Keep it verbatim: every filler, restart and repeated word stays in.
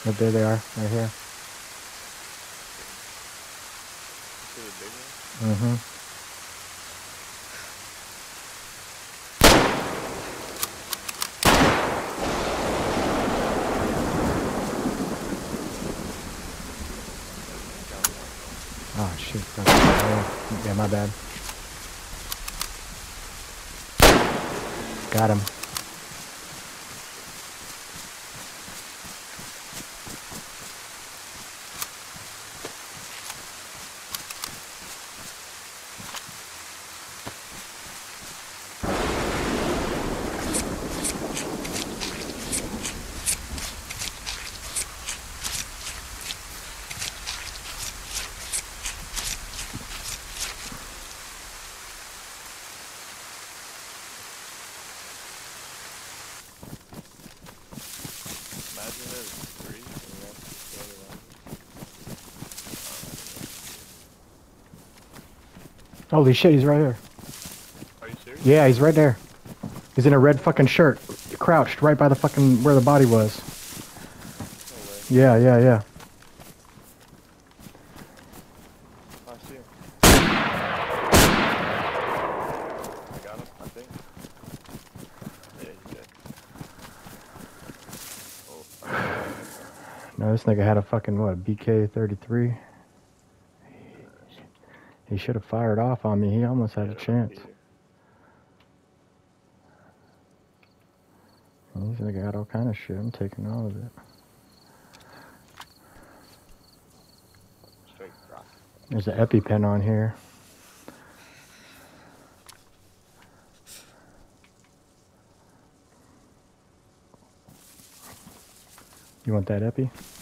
But there they are, right here. Mm-hmm. Oh shit. Yeah, my bad. Got him. Holy shit, he's right here. Are you serious? Yeah, he's right there. He's in a red fucking shirt. Crouched right by the fucking, where the body was. No way. Yeah, yeah, yeah. I see him. I got him, I think. Yeah, he's dead. Oh. No, this nigga had a fucking, what, B K thirty-three? He should have fired off on me. He almost had a chance. This nigga got all kind of shit. I'm taking all of it. Straight rock. There's an EpiPen on here. You want that epi?